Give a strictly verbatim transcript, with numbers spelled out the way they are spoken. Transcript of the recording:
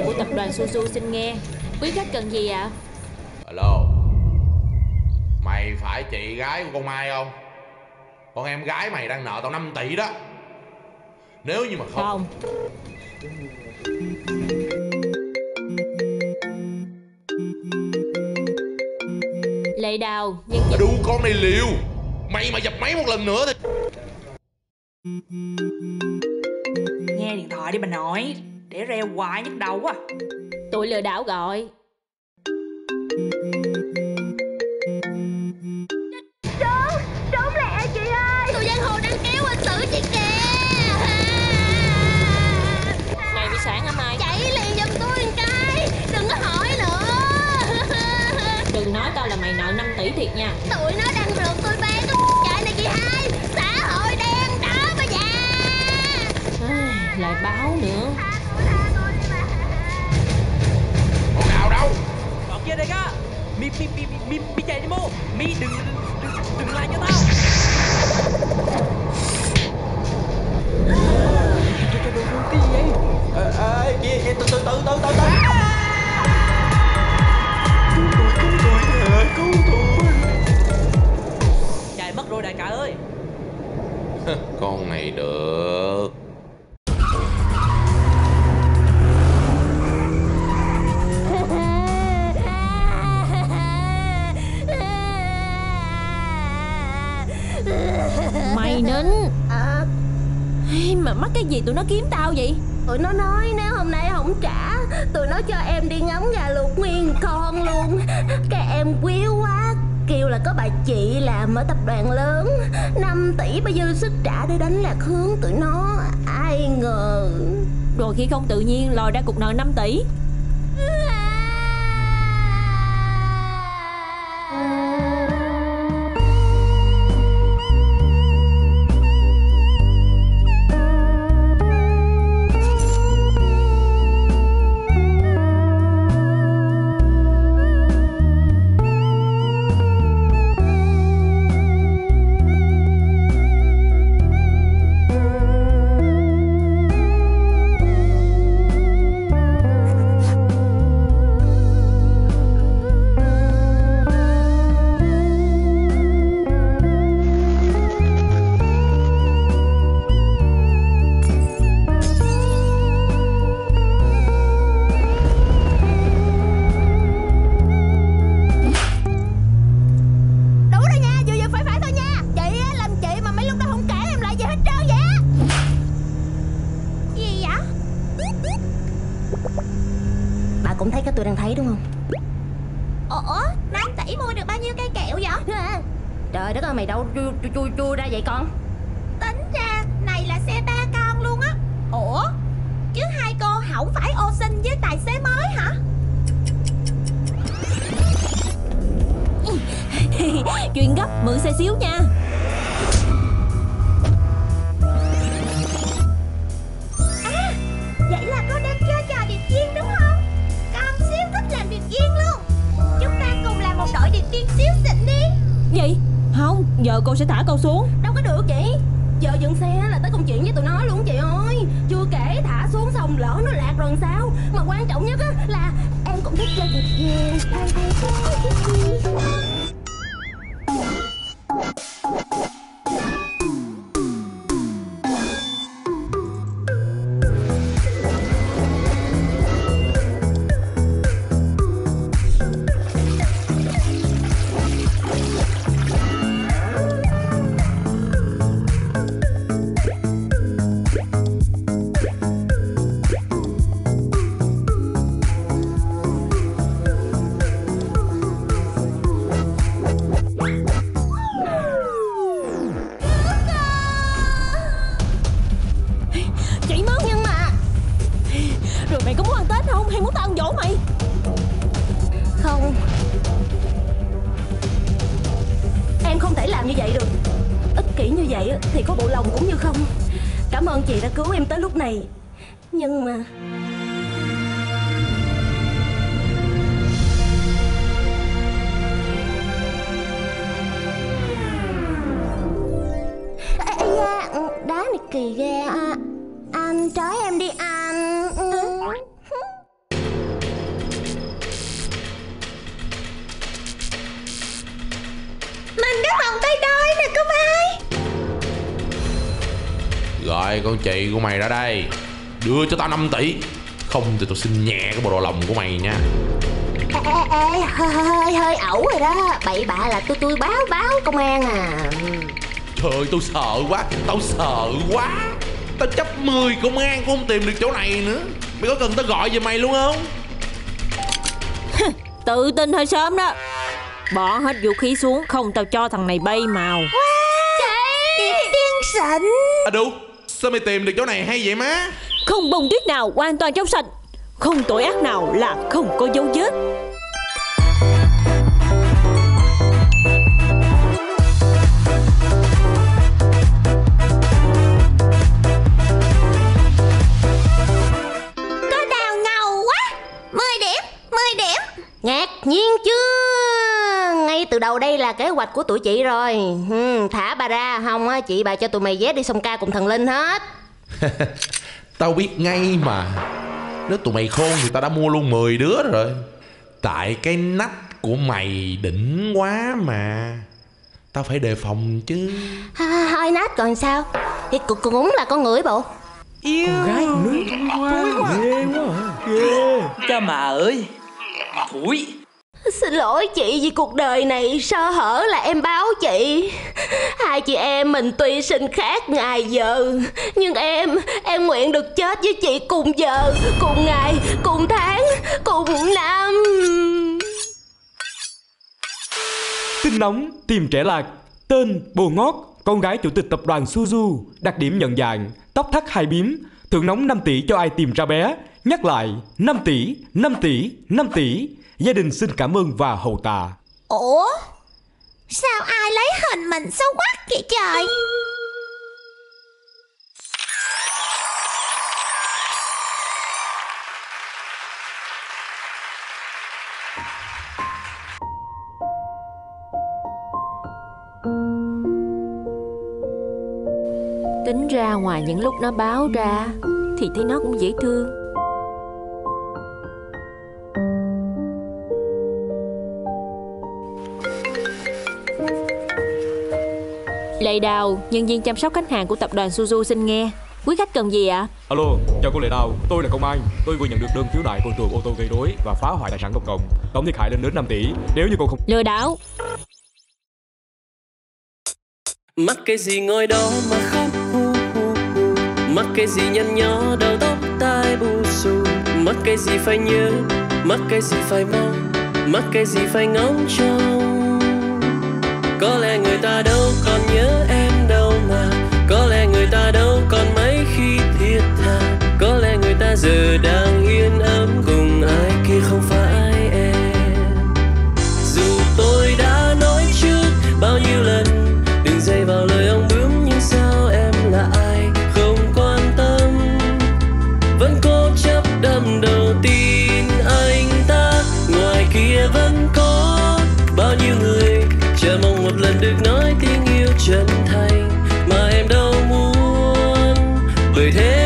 của tập đoàn Su Su xin nghe. Quý khách cần gì ạ? Alo, mày phải chị gái của con Mai không? Con em gái mày đang nợ tao năm tỷ đó. Nếu như mà không Không. Lệ Đào, nhân vật... Đu con này liều. Mày mà dập máy một lần nữa thì... Nghe điện thoại đi bà nội, để reo hoài nhức đầu quá. Tụi lừa đảo gọi. Trốn, trốn lẹ chị ơi. Tụi giang hồ đang kéo anh xử chị kìa. Mày bị sản hả Mai? Chạy liền giùm tôi một cái, đừng có hỏi nữa. Đừng nói tao là mày nợ năm tỷ thiệt nha. Tụi nó đang rượt tôi bán cái chạy này chị hai. Xã hội đen đó mà già. Lại báo nữa. Con nào đâu? Còn kia đây á. Mi mi mi mi mi chạy đi mô. Mi đừng đừng đừng lại cho tao. Cái gì vậy? Ê, kia kia từ từ từ từ từ từ. Cứu tôi, cứu tôi nè, cứu tôi. Chạy mất rồi đại ca ơi. Con này được. Mày nín. À, Mà mắc cái gì tụi nó kiếm tao vậy? tụi nó nói nếu hôm nay không trả, tụi nó cho em đi ngắm gà luộc nguyên con luôn. Cái em quýu quá, kêu là có bà chị làm ở tập đoàn lớn, năm tỷ bao dư sức trả để đánh lạc hướng tụi nó. Ai ngờ. Rồi khi không tự nhiên lòi ra cục nợ năm tỷ. Cũng thấy cái tôi đang thấy đúng không? Ủa, năm tỷ mua được bao nhiêu cây kẹo vậy? Trời đất ơi, mày đâu chui chui chui ra vậy con? Tính ra này là xe ba con luôn á. Ủa, chứ hai cô không phải ô xin với tài xế mới hả? Chuyện gấp, mượn xe xíu nha. À, vậy là cô đang chơi trò điệp viên đúng không? Con siêu thích làm điệp viên luôn. Chúng ta cùng làm một đội điệp viên xíu xịn đi. Gì? Không, giờ cô sẽ thả cô xuống. Đâu có được chị. Giờ dừng xe là tới công chuyện với tụi nó luôn chị ơi. Chưa kể thả xuống xong lỡ nó lạc rồi sao. Mà quan trọng nhất á là em cũng thích chơi điệp viên. Thì có bộ lòng cũng như không. Cảm ơn chị đã cứu em tới lúc này. Nhưng mà ê da, đá này kỳ ghê à. Anh trói em đi anh. Gọi con chị của mày ra đây, đưa cho tao năm tỷ. Không thì tao xin nhẹ cái bộ đồ lòng của mày nha. Ê, ê, ê, hơi, hơi, hơi ẩu rồi đó. Bậy bạ là tôi tôi báo báo công an à. Trời ơi, tôi sợ quá, tao sợ quá. Tao chấp mười công an cũng không tìm được chỗ này nữa. Mày có cần tao gọi về mày luôn không? Tự tin hơi sớm đó. Bỏ hết vũ khí xuống, không tao cho thằng này bay màu. Chị tiên xịn. À đủ, sao mày tìm được chỗ này hay vậy má? Không bông tuyết nào hoàn toàn trong sạch, không tội ác nào là không có dấu vết. Có đào ngầu quá. Mười điểm, mười điểm. Ngạc nhiên chưa? Ngay từ đầu đây là kế hoạch của tụi chị rồi. ừ, Thả bà ra, không á chị bà cho tụi mày vé đi sông ca cùng thần Linh hết. Tao biết ngay mà. Nếu tụi mày khôn thì tao đã mua luôn mười đứa rồi. Tại cái nách của mày đỉnh quá mà. Tao phải đề phòng chứ. Hơi nát còn sao? Thì cũng, cũng là con người bộ. Yêu con gái nước hoa ghê quá à. Ghê. Cha mà ơi, thúi. Xin lỗi chị vì cuộc đời này sơ hở là em báo chị. Hai chị em mình tuy sinh khác ngày giờ, nhưng em, em nguyện được chết với chị cùng giờ, cùng ngày, cùng tháng, cùng năm. Tin nóng tìm trẻ lạc. Tên Bồ Ngót, con gái chủ tịch tập đoàn Suzu. Đặc điểm nhận dạng tóc thắt hai bím. Thưởng nóng năm tỷ cho ai tìm ra bé. Nhắc lại năm tỷ, năm tỷ, năm tỷ. Gia đình xin cảm ơn và hầu tạ. Ủa? Sao ai lấy hình mình xấu quắc vậy trời? Tính ra ngoài những lúc nó báo ra thì thấy nó cũng dễ thương. Lệ Đào, nhân viên chăm sóc khách hàng của tập đoàn Suzu xin nghe. Quý khách cần gì ạ? Alo, chào cô Lệ Đào, tôi là công an. Tôi vừa nhận được đơn khiếu nại con trường ô tô gây rối và phá hoại tài sản công cộng. Tổng thiệt hại lên đến năm tỷ. Nếu như cô không... Lừa đảo. Mắc cái gì ngồi đó mà khóc hu hu hu. Mắc cái gì nhăn nhó đầu tóc tai bù xù. Mắc cái gì phải nhớ, mắc cái gì phải mong, mắc cái gì phải ngóng trông. Có lẽ người ta đâu còn nhớ em đâu mà. Có lẽ người ta đâu còn mấy khi thiết tha. Có lẽ người ta giờ đang yên ấm cùng ai kia không phải em. Dù tôi đã nói trước bao nhiêu lần đừng dây vào lời ông bướm, nhưng sao em là ai không quan tâm. Vẫn cố chấp đâm đầu tin anh ta. Ngoài kia vẫn có bao nhiêu người chờ mong một lần được nói tiếng yêu chân thành mà em đâu muốn. Bởi thế